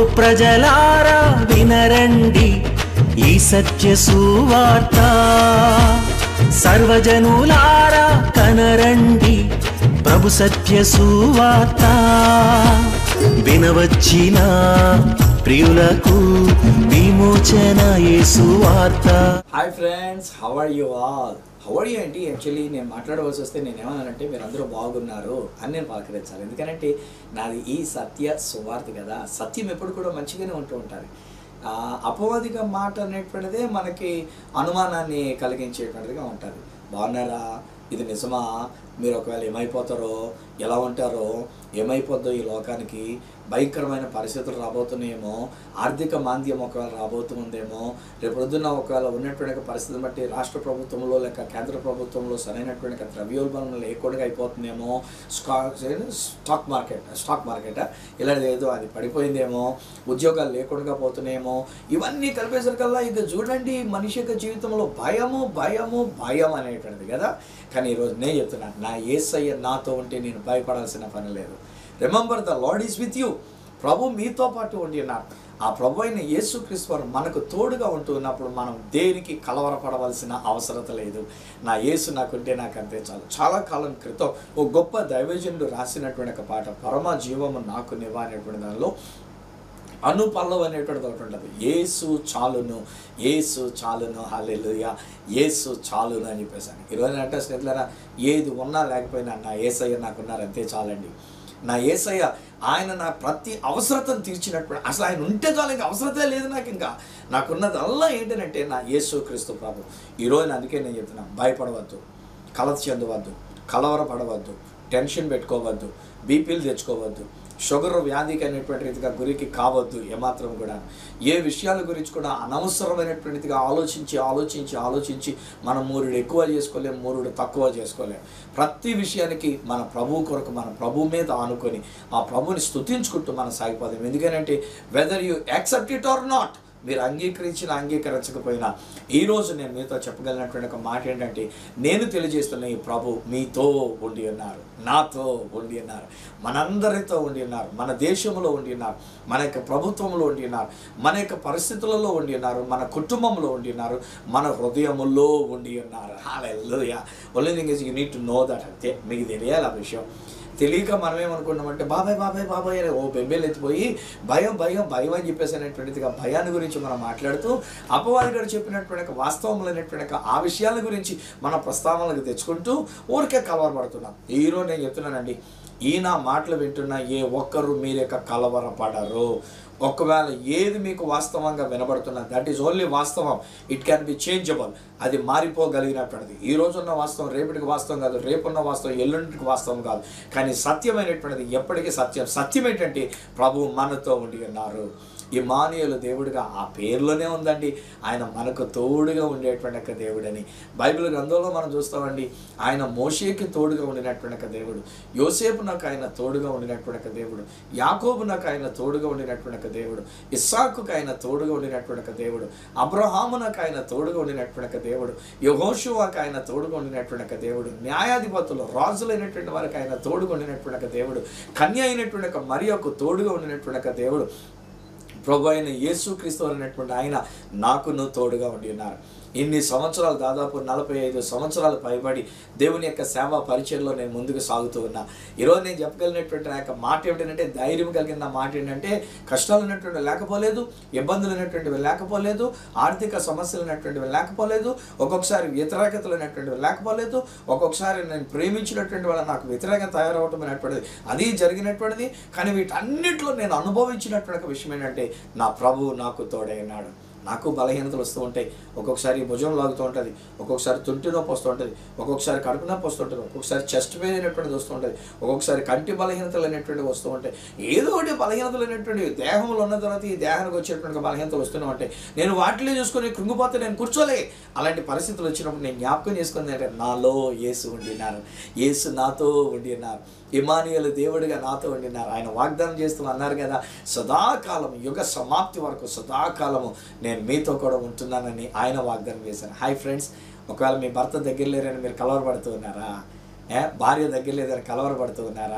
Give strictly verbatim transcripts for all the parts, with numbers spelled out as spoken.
ప్రజలారా వినరండి ఈ సత్య సువార్త, సర్వజనులారా కనరండి ప్రభు సత్య సువార్త. వినవచ్చిన ప్రియులకు విమోచన యేసు వార్త. Hi friends, how are you all? How are you ఏంటి? యాక్చువల్లీ నేను మాట్లాడవలసి వస్తే నేను ఏమన్నానంటే మీరు అందరూ బాగున్నారు అని నేను పలకరించాలి. ఎందుకంటే నాది ఈ సత్య సువార్త కదా. సత్యం ఎప్పుడు కూడా మంచిగానే ఉంటూ ఉంటుంది. అపవాదిక మాట అనేటువంటిదే మనకి అనుమానాన్ని కలిగించేటువంటిదిగా ఉంటుంది. బాగున్నారా, ఇది నిజమా, మీరు ఒకవేళ ఏమైపోతారో, ఎలా ఉంటారో, ఏమైపోద్దో, ఈ లోకానికి భయంకరమైన పరిస్థితులు రాబోతున్నాయేమో, ఆర్థిక మాంద్యం ఒకవేళ రాబోతుందేమో, రేపు పొద్దున్న ఒకవేళ ఉన్నటువంటి పరిస్థితిని బట్టి రాష్ట్ర ప్రభుత్వంలో లేక కేంద్ర ప్రభుత్వంలో సరైనటువంటి ద్రవ్యోల్బణం లేకుండా అయిపోతుందేమో, stock stock market stock market ఇలాంటిది ఏదో అది పడిపోయిందేమో, ఉద్యోగాలు లేకుండా పోతున్నాయేమో, ఇవన్నీ కలిపేసరికల్లా ఇక చూడండి మనిషి యొక్క జీవితంలో భయము భయము భయం అనేటువంటిది కదా. కానీ ఈరోజు నేను చెప్తున్నాను, నా యేసయ్య నాతో ఉంటే నేను భయపడాల్సిన పని లేదు. Remember the lord is with you. ప్రభు మీతో పాటు ఉండి ఉన్నారు. ఆ ప్రభు అయిన యేసుక్రీస్తు వారు మనకు తోడుగా ఉంటూ ఉన్నప్పుడు మనం దేనికి కలవరపడవలసిన అవసరం లేదు. నా యేసు నాకుంటే నాకు అంతే చాలు. చాలా కాలం క్రితం ఓ గొప్ప దైవజనుడు రాసినటువంటి ఒక పాట, పరమ జీవము నాకు నివా అనేటువంటి దానిలో అను పల్లవి అనేటువంటిది ఒకటి ఉంటుంది. యేసు చాలును, యేసు చాలును, హల్లెలూయా, యేసు చాలును అని చెప్పేసాను. ఈరోజు అంటే స్నేహితులారా, ఏది ఉన్నా లేకపోయినా నా యేసయ్య నాకున్నారు అంతే చాలండి. నా యేసయ్య ఆయన నా ప్రతి అవసరతను తీర్చినప్పుడు, అసలు ఆయన ఉంటే చాలు, ఇంకా అవసరతే లేదు నాకు. ఇంకా నాకున్నదల్లా ఏంటంటే నా యేసుక్రీస్తు ప్రభు. ఈరోజు అందుకే నేను చెప్తున్నాను, భయపడవద్దు, కలత చెందవద్దు, కలవరపడవద్దు, టెన్షన్ పెట్టుకోవద్దు, బీపీలు తెచ్చుకోవద్దు, షుగర్ వ్యాధికి అనేటువంటి రీతిగా గురికి కావద్దు. ఏమాత్రం కూడా ఏ విషయాల గురించి కూడా అనవసరమైనటువంటిదిగా ఆలోచించి ఆలోచించి ఆలోచించి మనం మూరుడు ఎక్కువ చేసుకోలేం, మూరుడు తక్కువ చేసుకోలేం. ప్రతి విషయానికి మన ప్రభు కొరకు మన ప్రభు మీద ఆనుకొని ఆ ప్రభుని స్తుతించుకుంటూ మనం సాగిపోదాం. ఎందుకంటే whether you accept it or not, మీరు అంగీకరించిన అంగీకరించకపోయినా ఈరోజు నేను మీతో చెప్పగలిగినటువంటి ఒక మాట ఏంటంటే, నేను తెలియజేస్తున్న ఈ ప్రభు మీతో ఉండి ఉన్నారు, నాతో ఉండి ఉన్నారు, మనందరితో ఉండి ఉన్నారు, మన దేశంలో ఉండి ఉన్నారు, మన యొక్క ప్రభుత్వంలో ఉండి ఉన్నారు, మన యొక్క పరిస్థితులలో ఉండి ఉన్నారు, మన కుటుంబంలో ఉండి ఉన్నారు, మన హృదయములో ఉండి ఉన్నారు. Hallelujah. Only thing is you need to know that. అంతే, మీకు తెలియాలి ఆ విషయం. తెలియక మనం ఏమనుకున్నామంటే బాబాయ్ బాబాయ్ బాబాయ్ అని ఓ బెంబేలు ఎత్తిపోయి భయం భయం భయం అని చెప్పేసి అనేటువంటిదిగా భయాన్ని గురించి మనం మాట్లాడుతూ అపవాది గారు చెప్పినటువంటి వాస్తవంలో అనేటువంటి ఆ విషయాల గురించి మన ప్రస్తావనలకు తెచ్చుకుంటూ ఊరికే కలవరపడుతున్నాం. ఈరోజు నేను చెప్తున్నానండి, ఈయన మాటలు వింటున్న ఏ ఒక్కరు మీరు యొక్క కలవరపడరు. ఒకవేళ ఏది మీకు వాస్తవంగా వినబడుతున్నా దట్ ఈజ్ ఓన్లీ వాస్తవం. It can be changeable. అది మారిపోగలిగినటువంటిది. ఈ రోజున్న వాస్తవం రేపటికి వాస్తవం కాదు, రేపున్న వాస్తవం ఎల్లుండికి వాస్తవం కాదు. కానీ సత్యమైనటువంటిది ఎప్పటికీ సత్యం. సత్యం ఏంటంటే ప్రభువు మనతో ఉండి ఉన్నారు. ఇమ్మానుయేలు దేవుడిగా ఆ పేరులోనే ఉందండి. ఆయన మనకు తోడుగా ఉండేటువంటి ఒక దేవుడని బైబిల్ గ్రంథంలో మనం చూస్తామండి. ఆయన మోషేకి తోడుగా ఉండినటువంటి ఒక దేవుడు, యోసేపునకు ఆయన తోడుగా ఉండినటువంటి ఒక దేవుడు, యాకోబునకు ఆయన తోడుగా ఉండినటువంటి ఒక దేవుడు, ఇస్సాకుకు ఆయన తోడుగా ఉండినటువంటి ఒక దేవుడు, అబ్రహామునకు ఆయన తోడుగా ఉండినటువంటి ఒక దేవుడు, యెహోషువకు ఆయన తోడుగా ఉండినటువంటి ఒక దేవుడు, న్యాయాధిపతులు రాజులైనటువంటి వారికి ఆయన తోడుగా ఉండినటువంటి ఒక దేవుడు, కన్య అయినటువంటి ఒక మరియకు తోడుగా ఉండినటువంటి ఒక దేవుడు, ప్రభు అయిన యేసుక్రీస్తు అనేటువంటి ఆయన నాకును తోడుగా ఉండి ఉన్నారు. ఇన్ని సంవత్సరాలు, దాదాపు నలభై ఐదు సంవత్సరాలు పైబడి దేవుని యొక్క సేవా పరిచయంలో నేను ముందుకు సాగుతూ ఉన్నా. ఈరోజు నేను చెప్పగలిగినటువంటి నా యొక్క మాట ఏమిటంటే, ధైర్యం కలిగిన మాట ఏంటంటే, కష్టాలు అనేటువంటివి లేకపోలేదు, ఇబ్బందులు అనేటువంటివి లేకపోలేదు, ఆర్థిక సమస్యలు అనేటువంటివి లేకపోలేదు, ఒక్కొక్కసారి వ్యతిరేకతలు అనేటువంటివి లేకపోలేదు, ఒక్కొక్కసారి నేను ప్రేమించినటువంటి వాళ్ళ నాకు వ్యతిరేకంగా తయారవటం అనేటువంటిది అది జరిగినటువంటిది. కానీ వీటన్నిటిలో నేను అనుభవించినటువంటి విషయం ఏంటంటే, నా ప్రభువు నాకు తోడైనాడు. నాకు బలహీనతలు వస్తూ ఉంటాయి. ఒక్కొక్కసారి భుజం లాగుతూ ఉంటుంది, ఒక్కొక్కసారి తుంటి నొప్పి వస్తూ ఉంటుంది, ఒక్కొక్కసారి కడుపు నొప్పి వస్తూ ఉంటుంది, ఒక్కొక్కసారి చెస్ట్ పెయిన్ అనేటువంటిది వస్తూ ఉంటుంది, ఒక్కొక్కసారి కంటి బలహీనతలు అనేటువంటివి వస్తూ ఉంటాయి. ఏదో ఒకటి బలహీనతలు అనేటువంటివి దేహంలో ఉన్న తర్వాత ఈ దేహానికి వచ్చేటువంటి బలహీనతలు వస్తూనే ఉంటాయి. నేను వాటిలో చూసుకొని కృంగిపోతే నేను కూర్చోలే. అలాంటి పరిస్థితులు వచ్చినప్పుడు నేను జ్ఞాపకం చేసుకుని అంటే, నాలో యేసు ఉండినారు, యేసు నాతో ఉండినారు, ఇమ్మానుయేలు దేవుడిగా నాతో ఉండినారు. ఆయన వాగ్దానం చేస్తూ అన్నారు కదా, సదాకాలం యుగ సమాప్తి వరకు సదాకాలము నేను మీతో కూడా ఉంటున్నానని ఆయన వాగ్దానం చేశాను. హాయ్ ఫ్రెండ్స్, ఒకవేళ మీ భర్త దగ్గర లేరని మీరు కలవరపడుతూ ఉన్నారా? భార్య దగ్గర లేదని కలవరపడుతూ ఉన్నారా?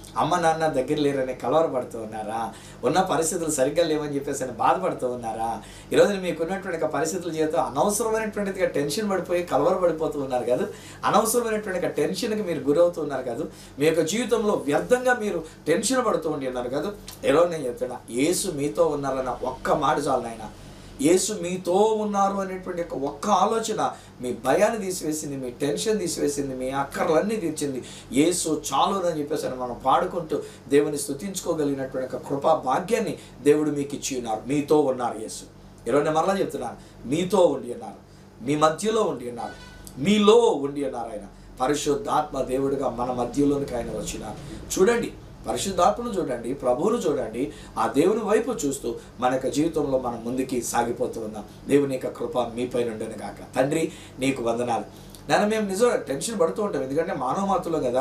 అమ్మ నాన్న దగ్గర లేరని కలవరపడుతూ ఉన్నారా? ఉన్న పరిస్థితులు సరిగ్గా లేవని చెప్పేసి అని బాధపడుతూ ఉన్నారా? ఈరోజు మీకున్నటువంటి పరిస్థితుల చేత అనవసరమైనటువంటిదిగా టెన్షన్ పడిపోయి కలవరపడిపోతూ ఉన్నారు కదా, అనవసరమైనటువంటి టెన్షన్కి మీరు గురవుతూ ఉన్నారు కదా, మీ యొక్క జీవితంలో వ్యర్థంగా మీరు టెన్షన్ పడుతూ ఉండి ఉన్నారు కదా. ఈరోజు నేను చెప్తున్నా, యేసు మీతో ఉన్నారన్న ఒక్క మాట చాలు నాయన. యేసు మీతో ఉన్నారు అనేటువంటి ఒక ఒక్క ఆలోచన మీ భయాన్ని తీసివేసింది, మీ టెన్షన్ తీసివేసింది, మీ అక్కర్లన్నీ తీర్చింది. యేసు చాలు అని చెప్పేసి మనం పాడుకుంటూ దేవుని స్తుతించుకోగలిగినటువంటి ఒక కృపా భాగ్యాన్ని దేవుడు మీకు ఇచ్చి ఉన్నారు. మీతో ఉన్నారు యేసు. ఈరోజు నేను మరలా చెప్తున్నాను, మీతో ఉండి ఉన్నారు, మీ మధ్యలో ఉండి ఉన్నారు, మీలో ఉండి ఉన్నారు. ఆయన పరిశుద్ధాత్మ దేవుడిగా మన మధ్యలోనికి ఆయన వచ్చినారు. చూడండి, పరిశుద్ధాత్మను చూడండి, ప్రభువును చూడండి, ఆ దేవుని వైపు చూస్తూ మన యొక్క జీవితంలో మనం ముందుకి సాగిపోతూ ఉన్నాం. దేవుని యొక్క కృప మీపై ఉండను గాక. తండ్రి నీకు వందనాలు. నేను మేము నిజం టెన్షన్ పడుతూ ఉంటాం, ఎందుకంటే మానవ మాతలో కదా,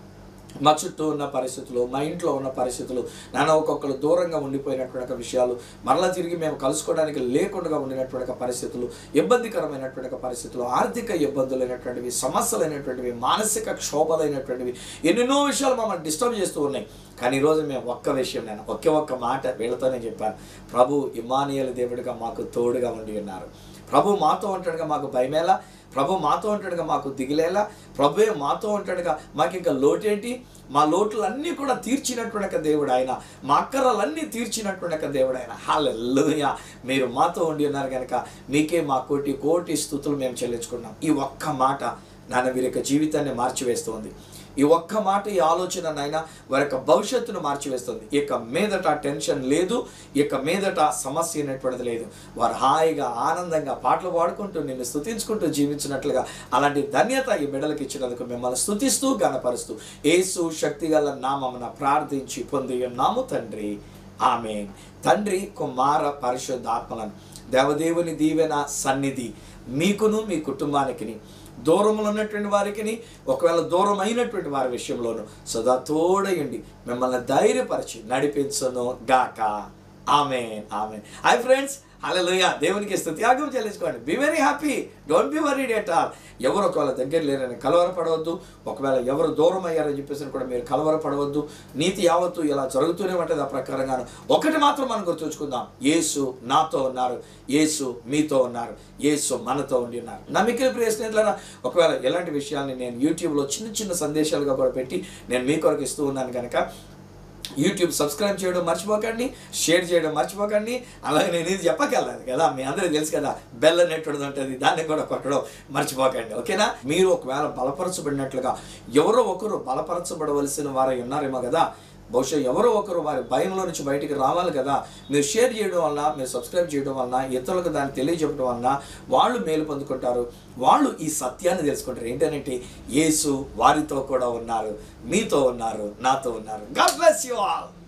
మా చుట్టూ ఉన్న పరిస్థితులు, మా ఇంట్లో ఉన్న పరిస్థితులు, నాన్న ఒక్కొక్కరు దూరంగా ఉండిపోయినటువంటి విషయాలు, మరలా తిరిగి మేము కలుసుకోవడానికి లేకుండా ఉండినటువంటి పరిస్థితులు, ఇబ్బందికరమైనటువంటి పరిస్థితులు, ఆర్థిక ఇబ్బందులైనటువంటివి, సమస్యలైనటువంటివి, మానసిక క్షోభలైనటువంటివి, ఎన్నెన్నో విషయాలు మమ్మల్ని డిస్టర్బ్ చేస్తూ ఉన్నాయి. కానీ ఈరోజు మేము ఒక్క విషయం, నేను ఒకే ఒక్క మాట వీళ్ళతోనే చెప్పాను, ప్రభు ఇమ్మానుయేలు దేవుడిగా మాకు తోడుగా ఉండి ఉన్నారు. ప్రభు మాతో ఉంటాడుగా మాకు భయమేలా, ప్రభు మాతో ఉంటాడుగా మాకు దిగిలేలా, ప్రభువే మాతో ఉంటాడుగా మాకు ఇంకా లోటేంటి, మా లోట్లన్నీ కూడా తీర్చినటువంటి దేవుడు ఆయన, మా అక్కర్లన్నీ తీర్చినటువంటి దేవుడు ఆయన. హల్లెలూయా. మీరు మాతో ఉండి ఉన్నారు కనుక మీకే మా కోటి కోటి స్తుతులు మేము చెల్లించుకున్నాం. ఈ ఒక్క మాట నాన్న వీరి యొక్క జీవితాన్ని మార్చివేస్తుంది. ఈ ఒక్క మాట, ఈ ఆలోచన నాయన వారి యొక్క భవిష్యత్తును మార్చివేస్తుంది. ఇక మీదట టెన్షన్ లేదు, ఇక మీదట సమస్య అనేటువంటిది లేదు. వారు హాయిగా ఆనందంగా పాటలు పాడుకుంటూ నిన్ను స్తుతించుకుంటూ జీవించినట్లుగా అలాంటి ధన్యత ఈ బిడ్డలకు ఇచ్చినందుకు మిమ్మల్ని స్తుతిస్తూ గణపరుస్తూ యేసు శక్తిగల నామమున ప్రార్థించి పొంది ఉన్నాము తండ్రి. ఆమేన్. తండ్రి, కుమార, పరిశుద్ధాత్మలను దేవదేవుని దీవెన సన్నిధి మీకును మీ కుటుంబానికి, దూరంలో ఉన్నటువంటి వారికి, ఒకవేళ దూరం అయినటువంటి వారి విషయంలోనూ సదా తోడయండి, మిమ్మల్ని ధైర్యపరిచి నడిపించును గాక. Amen. Amen. Hi friends, hallelujah. దేవునికి స్తుత్యాగం చెల్లించుకోండి. Be very happy, don't be worried at all. ఎవరు ఒకవేళ దగ్గర లేరని కలవరపడవద్దు, ఒకవేళ ఎవరు దూరం అయ్యారని చెప్పేసి కూడా మీరు కలవరపడవద్దు. నీతి యావత్తు ఇలా జరుగుతూనే ఉంటుంది. ఆ ప్రకారంగాను ఒకటి మాత్రం మనం గుర్తుంచుకుందాం, యేసు నాతో ఉన్నారు, యేసు మీతో ఉన్నారు, యేసు మనతో ఉండి ఉన్నారు. నా మిక్కిలి ప్రియ స్నేహితులారా, ఒకవేళ ఎలాంటి విషయాల్ని నేను యూట్యూబ్లో చిన్న చిన్న సందేశాలుగా కూడా పెట్టి నేను మీ కొరకు ఇస్తూ ఉన్నాను కనుక యూట్యూబ్ సబ్స్క్రైబ్ చేయడం మర్చిపోకండి, షేర్ చేయడం మర్చిపోకండి. అలాగే నేను ఇది చెప్పగలను కదా, మీ అందరికీ తెలుసు కదా, బెల్ అనేటువంటిది ఉంటుంది, దాన్ని కూడా కొట్టడం మర్చిపోకండి. ఓకేనా? మీరు ఒకవేళ బలపరచబడినట్లుగా ఎవరో ఒకరు బలపరచబడవలసిన వారై ఉన్నారేమో కదా, బహుశా ఎవరో ఒకరు వారి భయంలో నుంచి బయటికి రావాలి కదా. మీరు షేర్ చేయడం వలన, మీరు సబ్స్క్రైబ్ చేయడం వలన, ఇతరులకు దాన్ని తెలియజెప్పడం వలన వాళ్ళు మేలు పొందుకుంటారు, వాళ్ళు ఈ సత్యాన్ని తెలుసుకుంటారు. ఏంటంటే యేసు వారితో కూడా ఉన్నారు, మీతో ఉన్నారు, నాతో ఉన్నారు. God bless you all.